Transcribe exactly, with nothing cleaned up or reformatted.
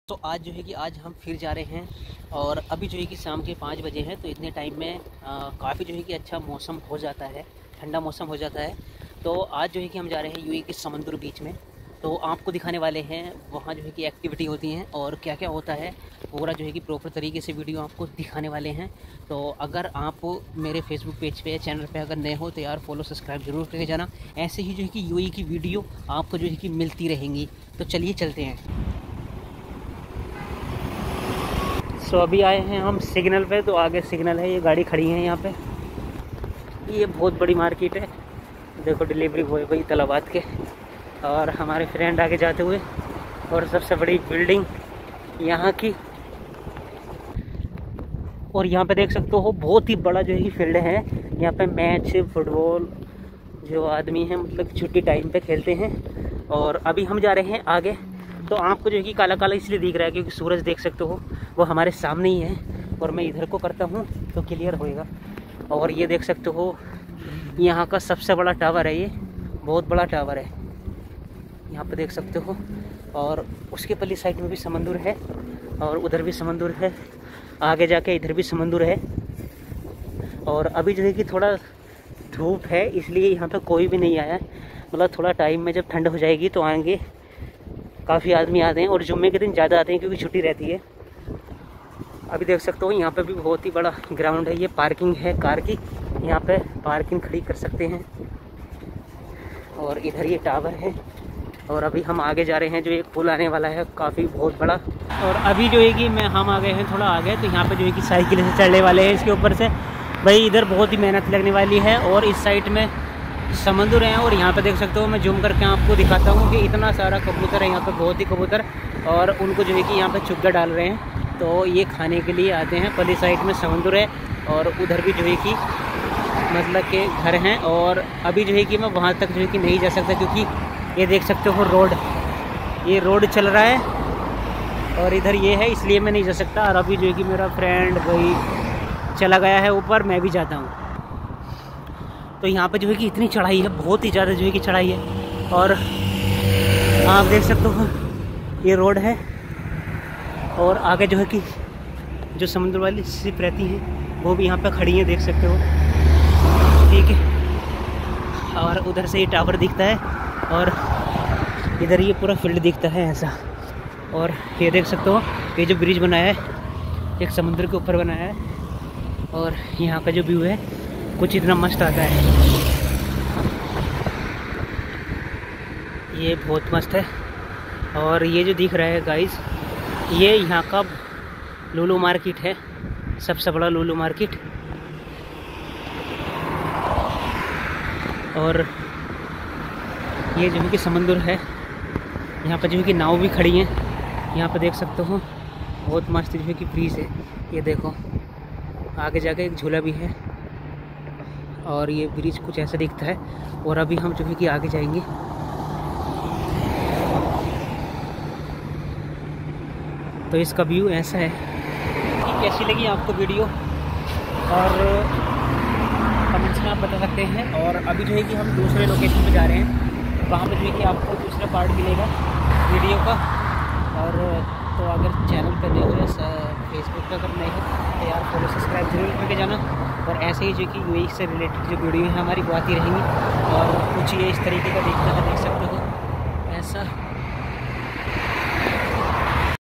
तो आज जो है कि आज हम फिर जा रहे हैं और अभी जो है कि शाम के पाँच बजे हैं। तो इतने टाइम में काफ़ी जो है कि अच्छा मौसम हो जाता है, ठंडा मौसम हो जाता है। तो आज जो है कि हम जा रहे हैं यूएई के समुद्र बीच में। तो आपको दिखाने वाले हैं वहाँ जो है कि एक्टिविटी होती हैं और क्या क्या होता है, पूरा जो है कि प्रॉपर तरीके से वीडियो आपको दिखाने वाले हैं। तो अगर आप मेरे फेसबुक पेज पे चैनल पे अगर नए हो तो यार फॉलो सब्सक्राइब जरूर करके जाना। ऐसे ही जो है कि यूएई की वीडियो आपको जो है कि मिलती रहेंगी। तो चलिए चलते हैं। सो so, अभी आए हैं हम सिग्नल पे। तो आगे सिग्नल है, ये गाड़ी खड़ी है यहाँ पे। ये बहुत बड़ी मार्केट है, देखो डिलीवरी बॉय भाई तलाबात के और हमारे फ्रेंड आगे जाते हुए। और सबसे बड़ी बिल्डिंग यहाँ की, और यहाँ पे देख सकते हो बहुत ही बड़ा जो है फील्ड है। यहाँ पे मैच फुटबॉल जो आदमी हैं मतलब छुट्टी टाइम पे खेलते हैं। और अभी हम जा रहे हैं आगे। तो आपको जो है कि काला काला इसलिए दिख रहा है क्योंकि सूरज देख सकते हो वो हमारे सामने ही है और मैं इधर को करता हूँ तो क्लियर होएगा। और ये देख सकते हो यहाँ का सबसे बड़ा टावर है, ये बहुत बड़ा टावर है यहाँ पे देख सकते हो। और उसके पल्ली साइड में भी समंदर है और उधर भी समंदर है, आगे जाके इधर भी समंदर है। और अभी जो है कि थोड़ा धूप है इसलिए यहाँ पे कोई भी नहीं आया है। मतलब थोड़ा टाइम में जब ठंड हो जाएगी तो आएंगे, काफ़ी आदमी आते हैं और जुम्मे के दिन ज़्यादा आते हैं क्योंकि छुट्टी रहती है। अभी देख सकते हो यहाँ पे भी बहुत ही बड़ा ग्राउंड है, ये पार्किंग है कार की, यहाँ पे पार्किंग खड़ी कर सकते हैं। और इधर ये टावर है और अभी हम आगे जा रहे हैं, जो एक पुल आने वाला है काफ़ी बहुत बड़ा। और अभी जो है कि मैं हम आ गए हैं थोड़ा आगे, तो यहाँ पे जो है कि साइकिल से चढ़ने वाले हैं इसके ऊपर से। भाई इधर बहुत ही मेहनत लगने वाली है। और इस साइड में समुद्र हैं और यहाँ पे देख सकते हो, मैं जूम करके आपको दिखाता हूँ कि इतना सारा कबूतर है यहाँ पे, बहुत ही कबूतर। और उनको जो है कि यहाँ पे चुग्गा डाल रहे हैं तो ये खाने के लिए आते हैं। पली साइड में समुद्र है और उधर भी जो है कि मतलब के घर हैं। और अभी जो है कि मैं वहाँ तक जो है कि नहीं जा सकता क्योंकि ये देख सकते हो रोड, ये रोड चल रहा है और इधर ये है, इसलिए मैं नहीं जा सकता। और अभी जो है कि मेरा फ्रेंड भाई चला गया है ऊपर, मैं भी जाता हूँ। तो यहाँ पे जो है कि इतनी चढ़ाई है, बहुत ही ज़्यादा जो है कि चढ़ाई है। और आप देख सकते हो ये रोड है और आगे जो है कि जो समुद्र वाली शिप रहती हैं वो भी यहाँ पे खड़ी हैं, देख सकते हो, ठीक है। और उधर से ये टावर दिखता है और इधर ये पूरा फील्ड दिखता है ऐसा। और ये देख सकते हो ये जो ब्रिज बनाया है एक समुद्र के ऊपर बनाया है और यहाँ का जो व्यू है कुछ इतना मस्त आता है, ये बहुत मस्त है। और ये जो दिख रहा है गाइस, ये यहाँ का लुलु मार्केट है, सबसे बड़ा लुलु मार्केट। और ये जो है कि समुद्र है, यहाँ पर जो है कि नाव भी खड़ी हैं, यहाँ पर देख सकते हो बहुत मस्त जो है कि ब्रिज है। ये देखो आगे जाके एक झूला भी है और ये ब्रिज कुछ ऐसा दिखता है। और अभी हम जो है कि आगे जाएंगे। तो इसका व्यू ऐसा है कि कैसी लगी आपको वीडियो और कमेंट्स में आप बता सकते हैं। और अभी जो है कि हम दूसरे लोकेशन पे जा रहे हैं, वहाँ पे जो है कि आपको दूसरा पार्ट मिलेगा वीडियो का। और तो अगर चैनल पर नए हो या फेसबुक पर अगर नए हो तो यार फॉलो सब्सक्राइब जरूर करके जाना। और ऐसे ही जो कि यूएई से रिलेटेड जो वीडियो है हमारी वो आती रहेंगी। और कुछ ये इस तरीके का देखना है, देख सकते हो।